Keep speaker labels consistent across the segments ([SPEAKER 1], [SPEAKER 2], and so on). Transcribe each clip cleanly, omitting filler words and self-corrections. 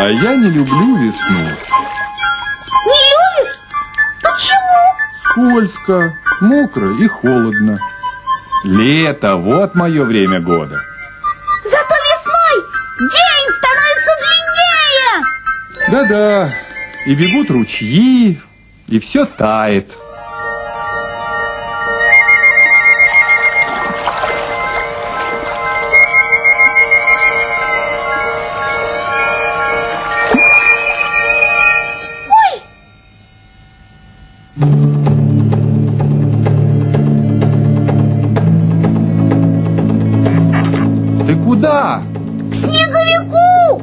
[SPEAKER 1] А я не люблю весну.
[SPEAKER 2] Не любишь? Почему?
[SPEAKER 1] Скользко, мокро и холодно. Лето, вот мое время года.
[SPEAKER 2] Зато весной день становится длиннее.
[SPEAKER 1] Да-да, и бегут ручьи, и все тает. Ты куда?
[SPEAKER 2] К снеговику.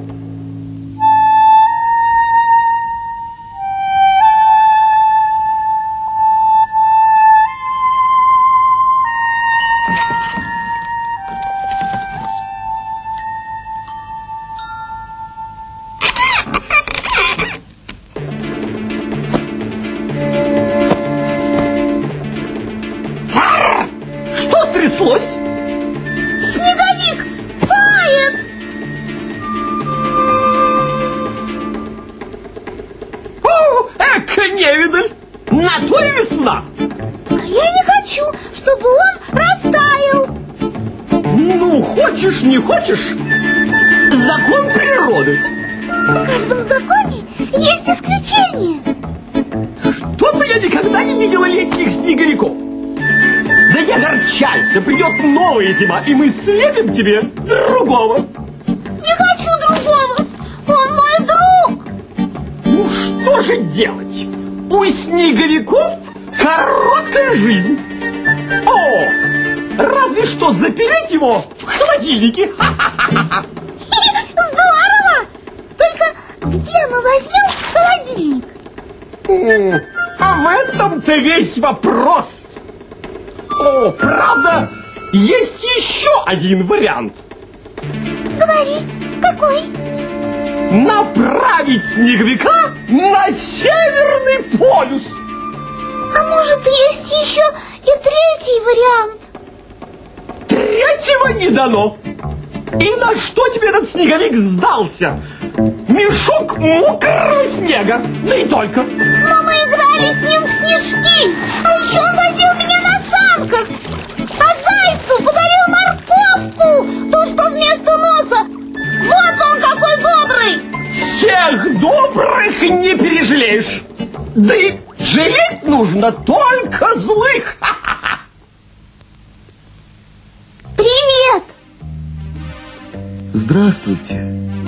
[SPEAKER 3] Что стряслось?
[SPEAKER 2] Снеговик тает.
[SPEAKER 3] О, невидаль! На то и весна!
[SPEAKER 2] А я не хочу, чтобы он растаял.
[SPEAKER 3] Ну, хочешь, не хочешь, закон природы.
[SPEAKER 2] В каждом законе есть исключение.
[SPEAKER 3] Что-то я никогда не видела летних снеговиков. Да не огорчайся, придет новая зима, и мы слепим тебе другого.
[SPEAKER 2] Не хочу другого. Он мой друг.
[SPEAKER 3] Ну, что же делать? У снеговиков короткая жизнь. О, разве что запереть его в холодильнике.
[SPEAKER 2] Здорово. Только где мы возьмем холодильник?
[SPEAKER 3] А в этом-то весь вопрос. О, правда, есть еще один вариант.
[SPEAKER 2] Говори, какой?
[SPEAKER 3] Направить снеговика на Северный полюс.
[SPEAKER 2] А может, есть еще и третий вариант?
[SPEAKER 3] Третьего не дано. И на что тебе этот снеговик сдался? Мешок мокрого снега, да и только.
[SPEAKER 2] Но мы играли с ним в снежки. А еще он возил меня на санках. А зайцу подарил морковку, то, что вместо носа. Вот он какой добрый.
[SPEAKER 3] Всех добрых не пережалеешь. Да и жалеть нужно только злых.
[SPEAKER 2] Привет.
[SPEAKER 4] Здравствуйте.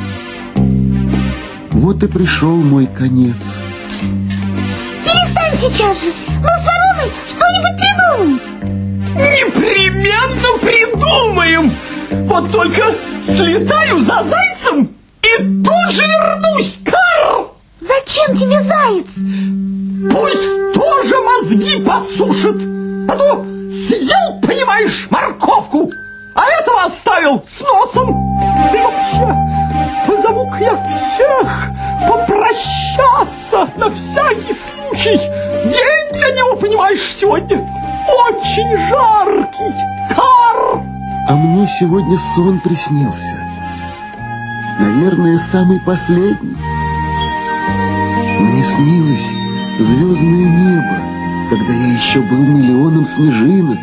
[SPEAKER 4] Вот и пришел мой конец.
[SPEAKER 2] Перестань сейчас же. Мы с Вороной что-нибудь придумаем.
[SPEAKER 3] Непременно придумаем. Вот только слетаю за зайцем и тут же вернусь. Карл!
[SPEAKER 2] Зачем тебе заяц?
[SPEAKER 3] Пусть тоже мозги посушит. А то съел, понимаешь, морковку, а этого оставил с носом. И вообще, позову-ка я всех попрощаться на всякий случай. День для него, понимаешь, сегодня очень жаркий. Карл!
[SPEAKER 4] А мне сегодня сон приснился. Наверное, самый последний. Мне снилось звездное небо, когда я еще был миллионом снежинок.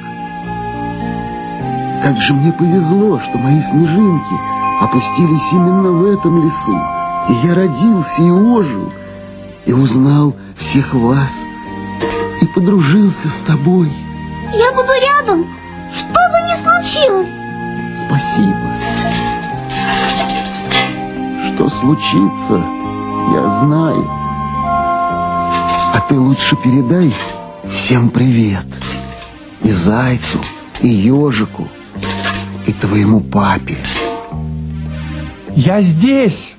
[SPEAKER 4] Как же мне повезло, что мои снежинки опустились именно в этом лесу. И я родился и ожил, и узнал всех вас, и подружился с тобой.
[SPEAKER 2] Я буду рядом, что бы ни случилось.
[SPEAKER 4] Спасибо. Что случится, я знаю. А ты лучше передай всем привет. И зайцу, и ежику, и твоему папе.
[SPEAKER 1] Я здесь.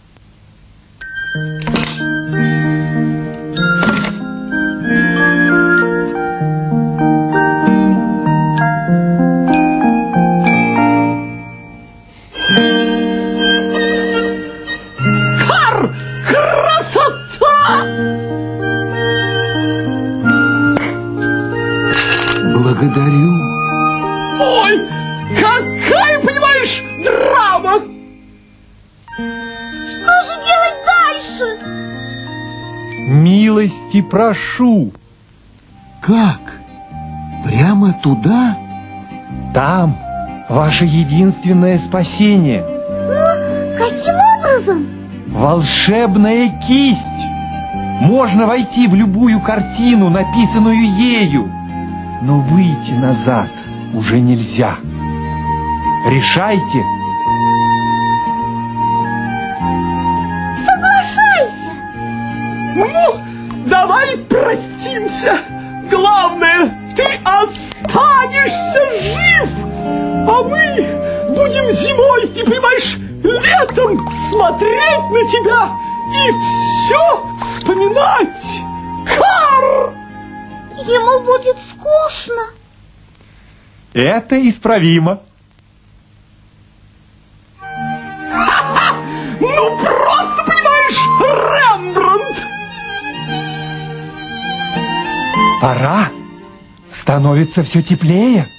[SPEAKER 4] Благодарю.
[SPEAKER 3] Ой, какая, понимаешь, драма!
[SPEAKER 2] Что же делать
[SPEAKER 1] милости прошу.
[SPEAKER 4] Как? Прямо туда?
[SPEAKER 1] Там ваше единственное спасение.
[SPEAKER 2] Но каким образом?
[SPEAKER 1] Волшебная кисть. Можно войти в любую картину, написанную ею, но выйти назад уже нельзя. Решайте.
[SPEAKER 2] Соглашайся.
[SPEAKER 3] Ну, давай простимся. Главное, ты останешься жив, а мы будем зимой и, понимаешь, летом смотреть на тебя и все вспоминать. Кар!
[SPEAKER 2] Ему будет скучно.
[SPEAKER 1] Это исправимо.
[SPEAKER 3] Ну, просто, понимаешь, Рембрандт!
[SPEAKER 1] Пора. Становится все теплее.